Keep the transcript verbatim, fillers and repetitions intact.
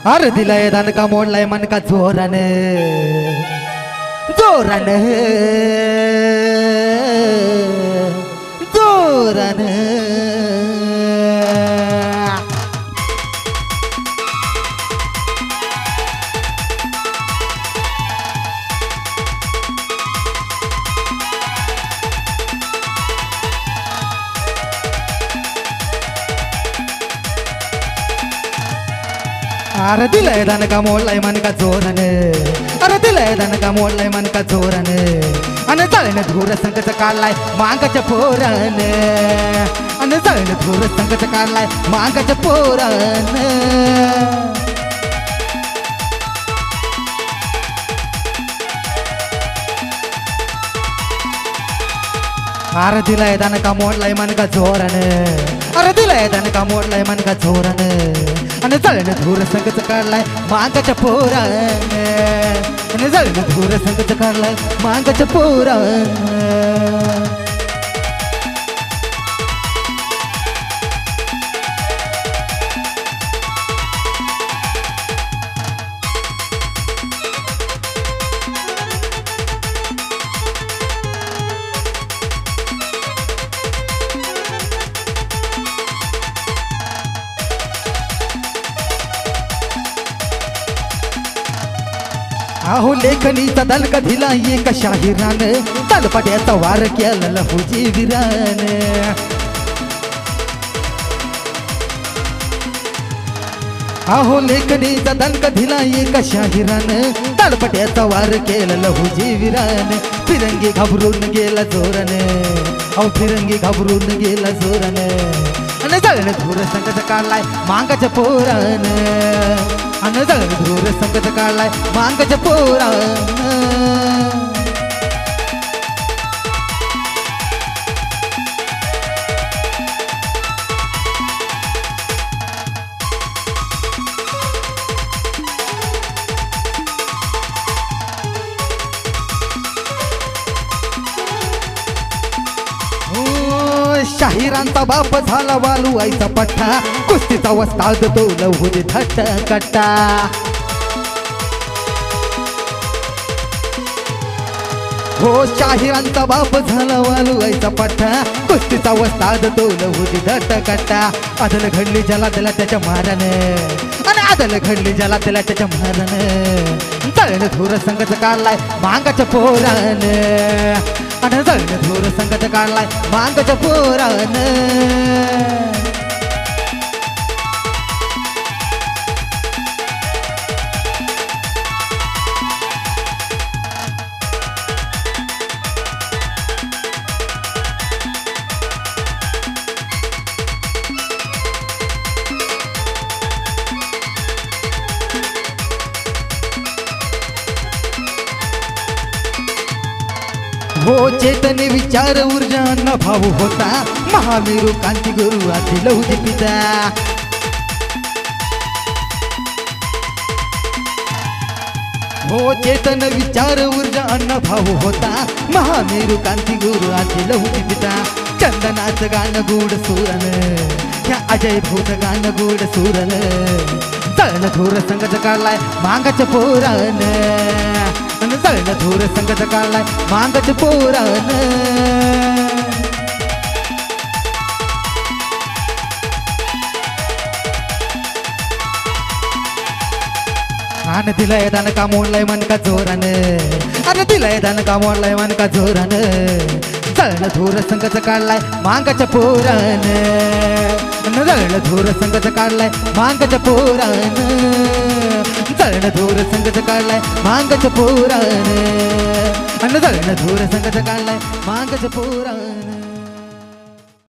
अरे दिलाय दान का मोडलाय मन का जोरान जोरान जोरान अरे दिलाय दान का मोडलाय मन का जोरान अरे दिलाय दान का मोडलाय मन का जोरान अन जाळण धूर संकट काढलाय मांगाच्या पोरान अन जाळण धूर संकट काढलाय मांगाच्या पोरान अरे दिलाय दान का मोडलाय मन का जोरान अरे दिलाय दान का मोडलाय मन का जोरान अन जाळण धूर संकट काढलाय मांगाच्या पोरान अन जाळण धूर संकट काढलाय मांगाच्या पोरान अहो लेखनीचा दणका दिला एका शाहिरान तलपाट्याचा वार केला लहुजी विरान अहो लेखनीचा दणका दिला एका शाहिरान तलपाट्याचा वार केला लहुजी विरान फिरंगी घाबरून गेला जोरान अहो फिरंगी घाबरून गेला जोरान अन जाळण धूर संकट काढलाय मांगाच्या पोरान अन जाळण धूर संकट काढलाय मांगाच्या पोरान शाहिरांचा बाप झाला वालू आईचा पठ्ठा कुस्तीचा वस्ताद तो लहुजी थट्ट कट्टा हो शाहिरांचा बाप झाला वालू आईचा पठ्ठा कुस्तीचा वस्ताद तो लहुजी थट्ट कट्टा आदल घडली ज्याला त्याला त्याच्या मारान आणि आदल घडली ज्याला त्याला त्याच्या मारान जाळण धूर संकट काढलाय मांगाच्या पोरान अन जाळण धूर संकट काढलाय मांगाच्या पोरान हो चेतन विचार ऊर्जा न भाव होता महावीरू कांती गुरु आधी लहुजी पिता हो चेतन विचार ऊर्जा अन्न भाव होता महावीरू कांती गुरु आधी लहुजी पिता चंदनाचं गाणं गुड सुरन या अजय भूत गाणं गुड सुरन जाळण धूर संकट काढलाय मांगाच्या पोरान जाळण धूर संकट काढलाय मांगाच्या पोरान आन दिलाय दान का मोडलाय मन का जोरान अरे दिलाय दान का मोडलाय मन का जोरान जाळण धूर संकट काढलाय मांगाच्या पोरान जाळण धूर संकट काढलाय मांगाच्या पोरान जाळण धूर संकट काढलाय मांगाच्या पोरान अन जाळण धूर संकट काढलाय मांगाच्या पोरान